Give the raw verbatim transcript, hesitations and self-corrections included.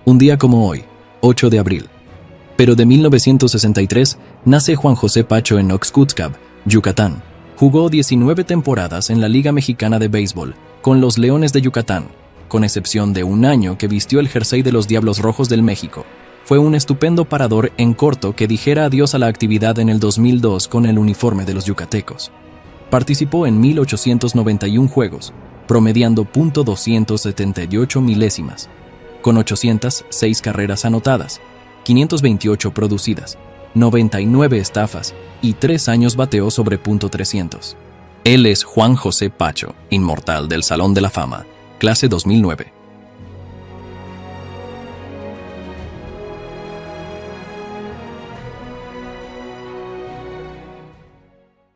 Un día como hoy, ocho de abril. Pero de mil novecientos sesenta y tres nace Juan José Pacho en Oxcuzcab, Yucatán. Jugó diecinueve temporadas en la Liga Mexicana de Béisbol con los Leones de Yucatán, con excepción de un año que vistió el jersey de los Diablos Rojos del México. Fue un estupendo parador en corto que dijera adiós a la actividad en el dos mil dos con el uniforme de los yucatecos. Participó en mil ochocientos noventa y uno juegos, promediando punto doscientos setenta y ocho milésimas, con ochocientas seis carreras anotadas, quinientas veintiocho producidas, noventa y nueve estafas y tres años bateó sobre punto trescientos. Él es Juan José Pacho, inmortal del Salón de la Fama, clase dos mil nueve.